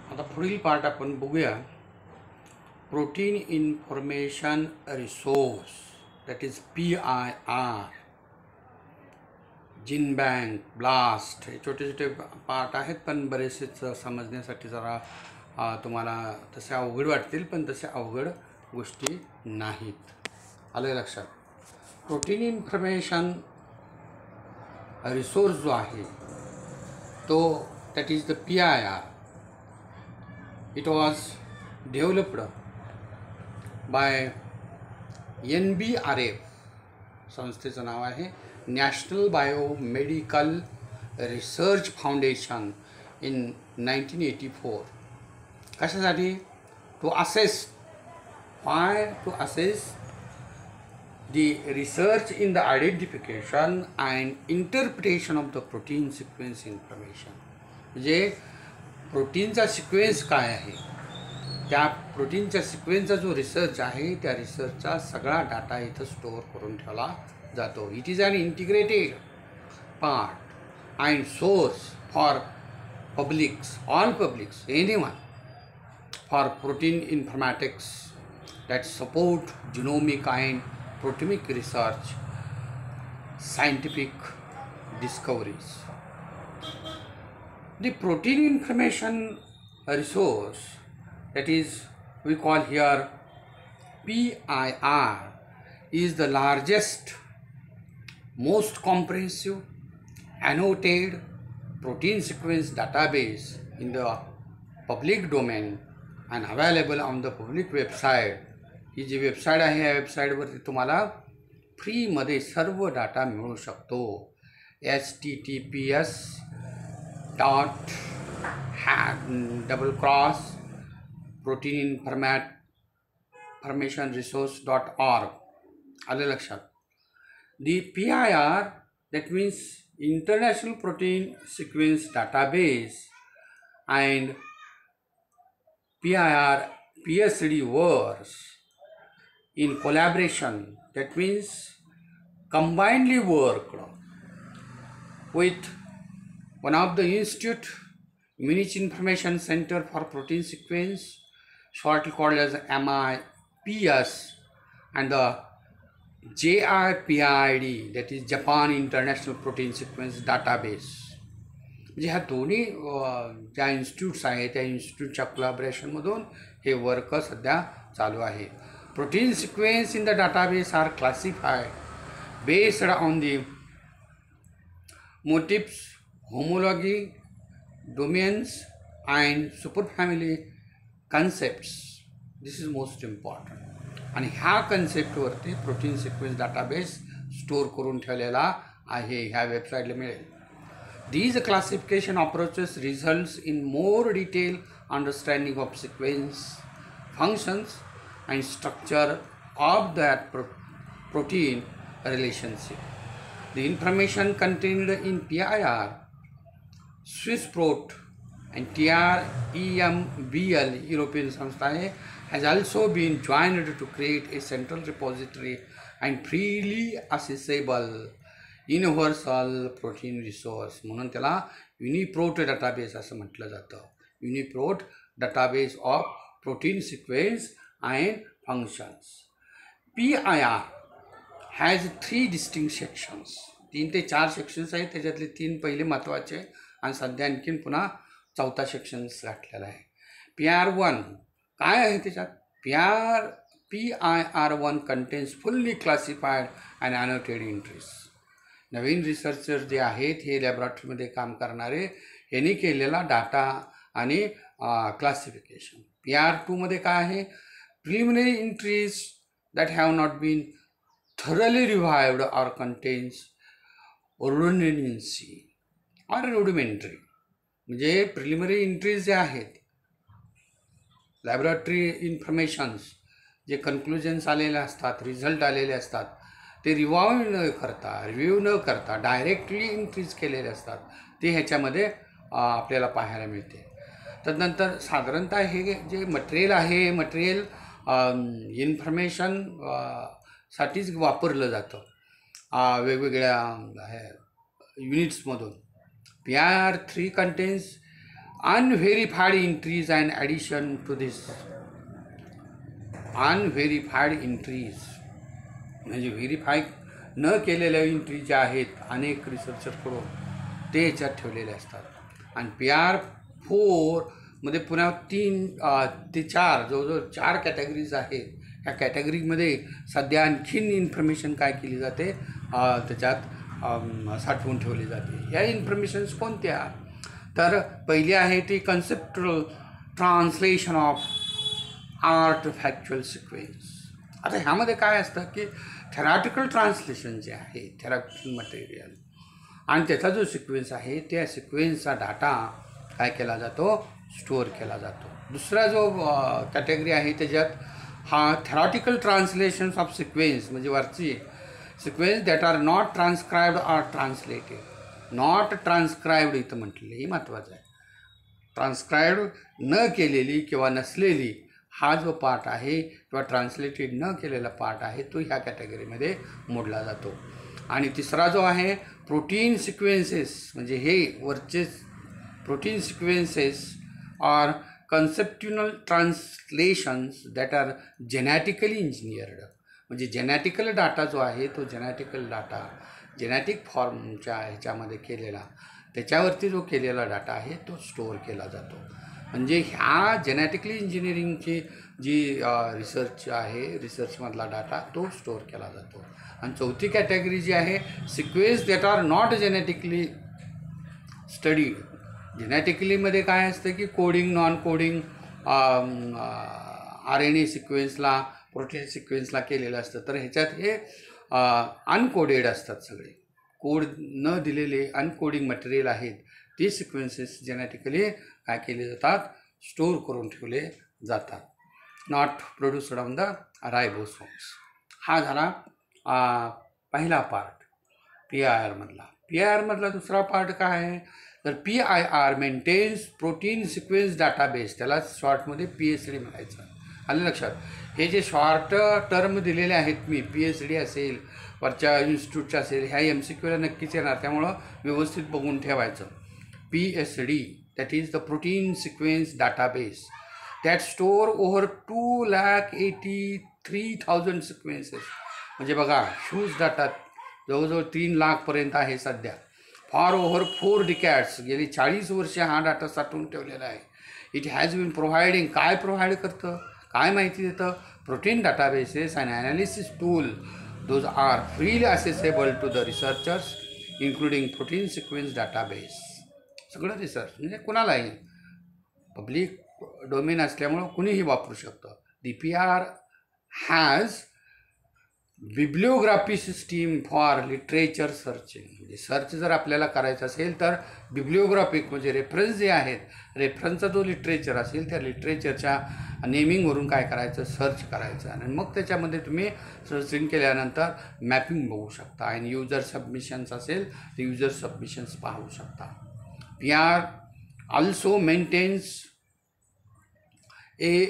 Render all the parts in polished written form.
आता पुढील पार्ट आपण बघूया. Protein information resource, that is PIR. Gene bank, blast, हे छोटे छोटे पार्ट आहेत, पण बरेचसेच समजण्यासाठी जरा तुम्हाला तसे अवघड वाटतील, पण तसे अवघड गोष्टी नाहीत. आलं लक्षात? प्रोटीन इन्फॉर्मेशन रिसोर्स जो आहे तो that is the PIR. It was developed by NBRF, संस्थेचं नाव आहे national biomedical research foundation, in 1984. कशासाठी? To assess the research in the identification and interpretation of the protein sequence information. म्हणजे प्रोटीनचा sequence काय आहे, त्या प्रोटीनच्या सिक्वेन्सचा जो रिसर्च आहे त्या रिसर्चचा सगळा डाटा इथं स्टोअर करून ठेवला जातो. It is an integrated part and source for all publics, anyone, for protein informatics that support genomic and proteomic research, scientific discoveries. The protein information resource, that is we call here PIR, is the largest, most comprehensive annotated protein sequence database in the public domain and available on the public website. ही जी website आहे या वेबसाईटवरती तुम्हाला फ्रीमध्ये सर्व data मिळू शकतो. https://proteininformationresource.org. आलं लक्षात? दी PIR, that means International Protein Sequence Database, and PIR PSD works in collaboration, that means combinedly worked with one of the institute, Munich Information Center for Protein Sequence, shortly called as MIPS, and the JIPID, that is Japan International Protein Sequence Database. म्हणजे ह्या दोन्ही ज्या institutes आहेत त्या इन्स्टिट्यूटच्या कोलॅबरेशनमधून हे work सध्या चालू आहे. Protein sequence in the database are classified based on the motifs, homology, domains and superfamily concepts. This is most important. आणि ह्या कन्सेप्टवरती प्रोटीन सिक्वेन्स डाटाबेस स्टोअर करून ठेवलेला आहे, ह्या वेबसाईटला मिळेल. These classification approaches results in more detailed understanding of sequence, functions, and structure of that protein relationship. The information contained in PIR, Swissprot, and TREMBL, European संस्था है, has also been joined to create a central repository and freely accessible universal protein resource, म्हणून त्याला UniProt database असं म्हटलं जातं. UniProt database of protein sequence and functions. PIR has 3 distinct sections. 3 ते 4 sections आहेत, त्याच्यातले 3 पहिले महत्त्वाचे आणि सध्या आणखीन पुन्हा 4था सेक्शन्स गाठलेला आहे. PIR1 काय आहे त्याच्यात? PIR1 contains fully classified and annotated entries. नवीन रिसर्चर जे आहेत हे लॅबोरेटरीमध्ये काम करणारे यांनी केलेला डाटा आणि क्लासिफिकेशन. PIR2मध्ये काय आहे? Preliminary entries that have not been thoroughly revived or contains rudimency or rudimentary. म्हणजे प्रिलिमिनरी एंट्रीज जे आहेत, लॅबोरेटरी इन्फॉर्मेशन्स, जे कन्क्लुजन्स आलेले असतात, रिझल्ट आलेले असतात, ते रिव्ह्यू न करता डायरेक्टली इन्क्रीज केलेले असतात, ते ह्याच्यामध्ये आपल्याला पाहायला मिळते. तदनंतर साधारणतः हे जे मटेरियल आहे, मटेरियल इन्फॉर्मेशन साठीच वापरलं जातं वेगवेगळ्या युनिट्समधून. PIR3 contains unverified entries and addition to this unverified entries म्हणजे व्हेरीफाय न केलेल्या एंट्री ज्या आहेत अनेक रिसर्चरकडून ते ह्याच्यात ठेवलेले असतात. आणि PR4मध्ये पुन्हा 3 ते 4 जवळजवळ 4 कॅटेगरीज आहेत. ह्या कॅटेगरीमध्ये सध्या आणखीन इन्फॉर्मेशन काय केली जाते त्याच्यात साठवून ठेवली जाते. या इन्फॉर्मेशन्स कोणत्या तर पहिली आहे ती conceptual translation of artifactual sequence. आता ह्यामध्ये काय असतं की थेरॅटिकल ट्रान्सलेशन जे आहे थेरॅटिकल मटेरियल आणि त्याचा जो सिक्वेन्स आहे त्या सिक्वेन्सचा डाटा काय केला जातो स्टोअर केला जातो. दुसरा जो कॅटेगरी आहे त्याच्यात हा थेरॅटिकल ट्रान्सलेशन्स ऑफ सिक्वेन्स म्हणजे वरची sequence that are not transcribed or translated. Not transcribed इथं म्हटलेलं हे महत्त्वाचं आहे. ट्रान्सक्राइब्ड न केलेली किंवा नसलेली हा जो पार्ट आहे किंवा ट्रान्सलेटेड न केलेला पार्ट आहे तो ह्या कॅटेगरीमध्ये मोडला जातो. आणि तिसरा जो आहे प्रोटीन सिक्वेन्सेस म्हणजे हे वरचे protein sequences or conceptual translations that are genetically engineered म्हणजे जेनेटिकल डाटा जो आहे तो जेनेटिकल डाटा जेनेटिक फॉर्मच्या ह्याच्यामध्ये केलेला त्याच्यावरती जो केलेला डाटा आहे तो स्टोअर केला जातो. म्हणजे ह्या जेनेटिकली इंजिनिअरिंगची जी रिसर्च आहे रिसर्चमधला डाटा तो स्टोअर केला जातो. आणि चौथी कॅटेगरी जी आहे sequence that are not genetically studied. जेनेटिकलीमध्ये काय असतं की कोडिंग नॉन कोडिंग RNA सिक्वेन्सला प्रोटीन सिक्वेन्सला केलेलं असतं तर ह्याच्यात हे अनकोडेड असतात. सगळे कोड न दिलेले अनकोडिंग मटेरियल आहेत ते सिक्वेन्सेस जेनेटिकली काय केले जातात स्टोअर करून ठेवले जातात. Not produced on the ribosomes. हा झाला पहिला पार्ट PIR मधला दुसरा पार्ट काय आहे तर PIR maintains protein sequence database. त्याला शॉर्टमध्ये PSD म्हणायचं. आलं लक्षात. हे जे शॉर्ट टर्म दिलेले आहेत मी PSD असेल वरच्या इन्स्टिट्यूटच्या असेल ह्या MCQला नक्कीच येणार त्यामुळं व्यवस्थित बघून ठेवायचं. PSD that is the protein sequence database that store over 2,83,000 sequences. म्हणजे बघा ह्यूज डाटा जवळजवळ 3 लाखपर्यंत आहे सध्या. फॉर ओव्हर 4 डिकॅड्स गेली 40 वर्षे हा डाटा साठवून ठेवलेला आहे. इट हॅज बीन प्रोव्हाइडिंग काय प्रोव्हाइड करतं काय माहिती देतं protein databases and analysis tool those are freely accessible to the researchers including protein sequence database. सगळं रिसर्च म्हणजे कुणालाही पब्लिक डोमेन असल्यामुळं कुणीही वापरू शकतं. DPR has bibliography system for literature searching. म्हणजे सर्च जर आपल्याला करायचं असेल तर बिब्लिओग्राफिक म्हणजे रेफरन्स जे आहेत रेफरन्सचा जो लिटरेचर असेल त्या लिटरेचरच्या नेमिंगवरून काय करायचं सर्च करायचं आणि मग त्याच्यामध्ये तुम्ही सर्चिंग केल्यानंतर मॅपिंग बघू शकता. आणि युजर सबमिशन्स असेल तर युजर सबमिशन्स पाहू शकता. PR also maintains a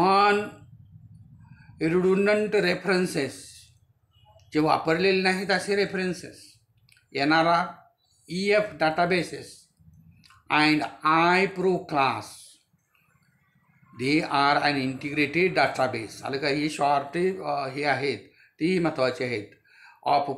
non-redundant references जे वापरलेले नाहीत असे references NRR EF databases and iPro class they are an integrated database. आलं का. ही शॉर्ट हे आहेत तेही महत्त्वाचे आहेत. ऑफ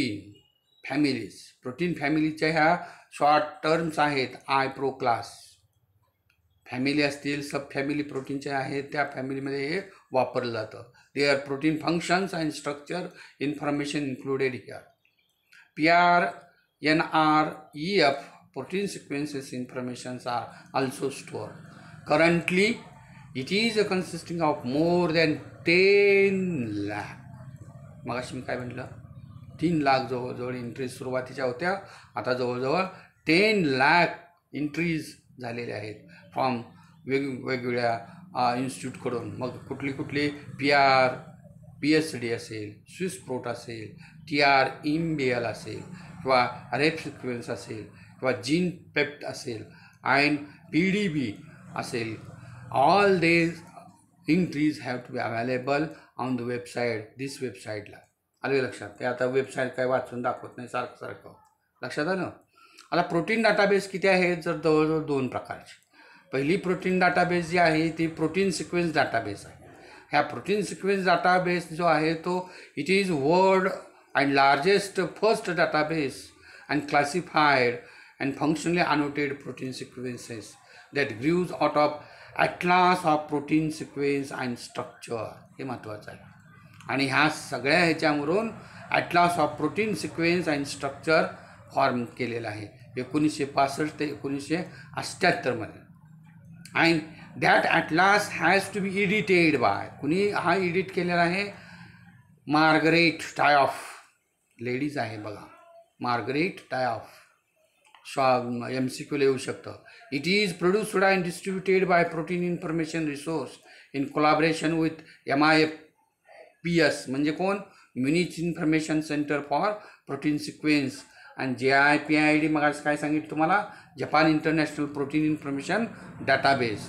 प्रोटीन फॅमिलीच्या ह्या शॉर्ट टर्म्स आहेत. iPro क्लास फॅमिली असतील सब फॅमिली प्रोटीनच्या आहेत त्या फॅमिलीमध्ये हे वापरलं जातं. They are protein functions and structure information included here. PR NR EF protein sequences informations are also store. Currently it is consisting of more than 10 lakh. मगाशी मी काय म्हटलं 3 लाख जवळजवळ एंट्रीज सुरुवातीच्या होत्या आता जवळजवळ 10 लाख एंट्रीज झालेल्या आहेत फ्रॉम वेगवेगळ्या इन्स्टिट्यूटकडून. मग कुठली PR PSD असेल स्विस प्रोट असेल TR IMBL असेल किंवा रेप सिक्वेन्स असेल किंवा जीन पेप्ट असेल अँड PDB असेल. All these entries have to be available on the website this वेबसाईटला. आले लक्षात. ते आता वेबसाईट काय वाचून दाखवत नाही सारखं लक्षात आलं. आता प्रोटीन डाटाबेस किती आहेत जर जवळजवळ 2 प्रकारचे. पहिली प्रोटीन डाटाबेस जी आहे ती प्रोटीन सिक्वेन्स डाटाबेस आहे. ह्या प्रोटीन सिक्वेन्स डाटाबेस जो आहे तो it is world and largest first database and classified and functionally annotated protein sequences that grows out of atlas of protein sequence and structure. हे महत्त्वाचं आहे. आणि ह्या सगळ्या ह्याच्यावरून atlas of protein sequence and structure form केलेलं आहे 1965 ते 1978मध्ये. And that atlas has to be edited by, कुणी हा एडिट केलेला आहे? मार्गरेट टायॉफ, लेडीज आहे बघा, मार्गरेट टायॉफ. MCQ येऊ शकतं. It is produced and distributed by protein information resource in collaboration with MIPS म्हणजे कोण? Munich information centre for protein sequence. आणि JIPID मग काय सांगितलं तुम्हाला? Japan international protein information database.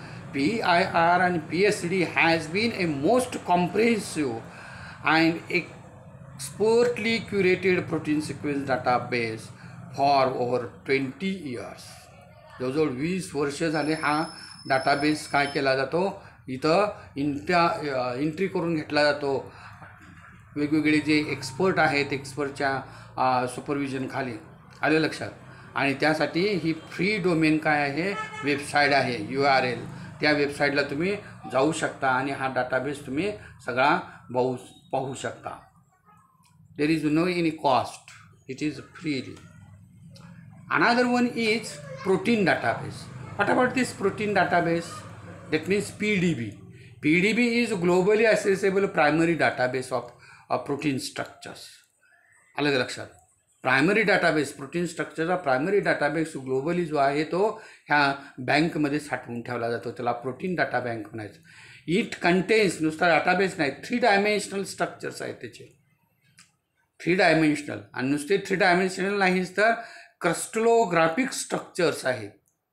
PIR and PSCD has been a most comprehensive and expertly curated protein sequence database for over 20 years. जवळजवळ 20 वर्ष झाले हा डाटाबेस काय केला जातो? इथं एंट्री करून घेतला जातो. वेगवेगळे जे एक्सपर्ट आहेत, एक्सपर्टच्या सुपरविजन खाली. आले लक्षात? आणि त्यासाठी ही फ्री डोमेन काय आहे? वेबसाईट आहे, URL. त्या वेबसाईटला तुम्ही जाऊ शकता आणि हा डाटाबेस तुम्ही सगळा पाहू शकता. There is no any cost, it is freely. Another one is protein database. What about this protein database? that means PDB. PDB is globally accessible primary database of protein structures. अलग लक्षात. Primary database protein स्ट्रक्चरचा primary database globally जो आहे तो ह्या बँकमध्ये साठवून ठेवला जातो, त्याला प्रोटीन डाटा बँक म्हणायचं. इट कंटेन्स, नुसता डाटाबेस नाही, 3 डायमेन्शनल स्ट्रक्चर्स आहेत त्याचे, 3 डायमेन्शनल. आणि नुसते 3 डायमेन्शनल नाहीच तर क्रिस्टलोग्राफिक स्ट्रक्चर्स आहेत.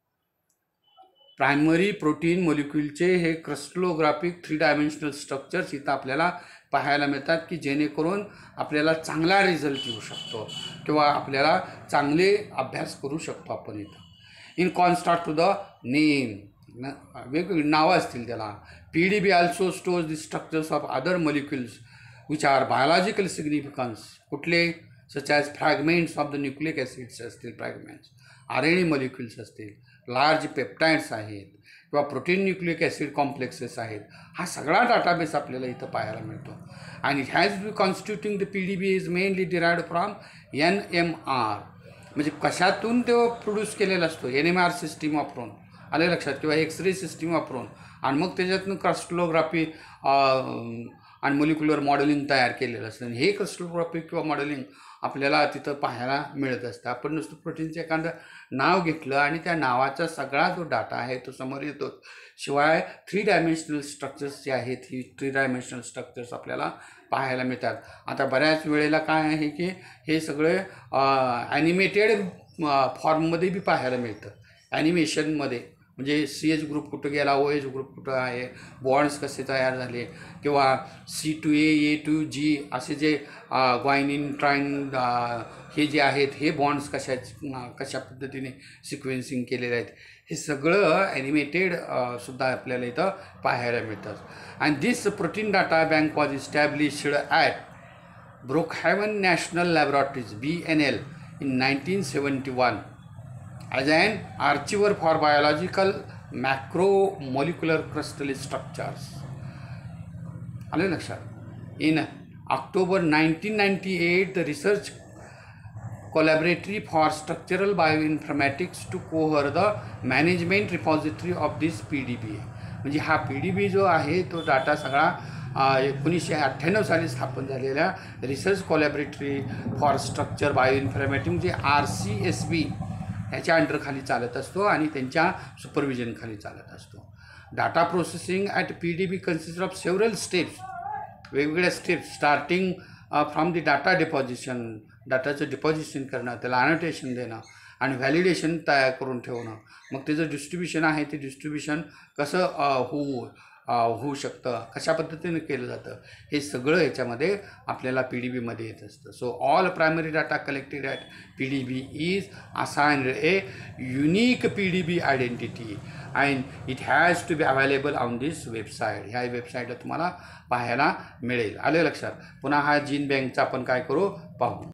प्रायमरी प्रोटीन मॉलिक्यूलचे हे क्रिस्टलोग्राफिक 3 डायमेन्शनल स्ट्रक्चर्स इथं आपल्याला पाहायला मिळतात की जेणेकरून आपल्याला चांगला रिझल्ट येऊ शकतो किंवा आपल्याला चांगले अभ्यास करू शकतो आपण इथं. In contrast to the name, वेगवेगळी नावं असतील त्याला. PDB also stores the structures of other molecules which are biological significance. कुठले? Such as fragments of the nucleic acids असतील, फ्रॅगमेंट्स, RNA मॉलिक्युल्स असतील, लार्ज पेप्टाइड्स आहेत किंवा प्रोटीन न्यूक्लिक ॲसिड कॉम्प्लेक्सेस आहेत. हा सगळा डाटाबेस आपल्याला इथं पाहायला मिळतो. आणि has be constituting the PDB is mainly derived from NMR, म्हणजे कशातून तो प्रोड्यूस केलेला असतो? NMR सिस्टीम वापरून, आले लक्षात, किंवा एक्सरे सिस्टीम वापरून. आणि मग त्याच्यातून क्रिस्टलोग्राफी आणि मोलिक्युलर मॉडेलिंग तयार केलेलं असतं. हे क्रिस्टलोग्राफी किंवा मॉडेलिंग आपल्याला तिथं पाहायला मिळत असतं. आपण नुसतं प्रोटीनचं एखादं नाव घेतलं आणि त्या नावाचा सगळा जो डाटा आहे तो समोर येतो. शिवाय 3 डायमेन्शनल स्ट्रक्चर्स जे आहेत, ही 3 डायमेन्शनल स्ट्रक्चर्स आपल्याला पाहायला मिळतात. आता बऱ्याच वेळेला काय आहे की हे सगळे ॲनिमेटेड फॉर्ममध्ये बी पाहायला मिळतं. ॲनिमेशनमध्ये म्हणजे CH ग्रुप कुठं गेला, OH ग्रुप कुठं आहे, बॉन्ड्स कसे तयार झाले, किंवा C to A to G असे जे ग्वायनिन ट्राइन हे जे आहेत हे बॉन्ड्स कशा पद्धतीने सिक्वेन्सिंग केलेले आहेत, हे सगळं ॲनिमेटेड सुद्धा आपल्याला इथं पाहायला मिळतं. And this protein data bank was established at Brookhaven national laboratories BNL in 1971 as an archiver for biological macromolecular crystal structures. आले लक्षात. In October 1998 the research collaboratory for structural bioinformatics took over the management repository of this PDB. म्हणजे हा PDB जो आहे तो data सगळा 1998 साली स्थापन झालेल्या research collaboratory for structure bioinformatics म्हणजे RCSB ह्याच्या अंडरखाली चालत असतो आणि त्यांच्या सुपरविजनखाली चालत असतो. Data processing at PDB consist of several steps, वेगवेगळ्या steps, starting from the data deposition, डाटाचं डिपॉझिशन करणं, त्याला अनोटेशन देणं आणि व्हॅलिडेशन तयार करून ठेवणं. मग त्याचं डिस्ट्रीब्युशन आहे ते डिस्ट्रीब्युशन कसं होऊ, होऊ शकतं, कशा पद्धतीने केलं जातं, हे सगळं याच्यामध्ये आपल्याला PDBमध्ये येत असतं. So all primary data collected at PDB is assigned a unique PDB identity and it has to be available on this website. ह्या वेबसाईटला तुम्हाला पाहायला मिळेल. आलं लक्षात. पुन्हा हा जीन बँकचा आपण काय करू पाहू.